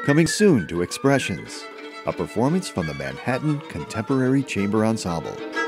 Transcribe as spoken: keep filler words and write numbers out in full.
Coming soon to Expressions, a performance from the Manhattan Contemporary Chamber Ensemble.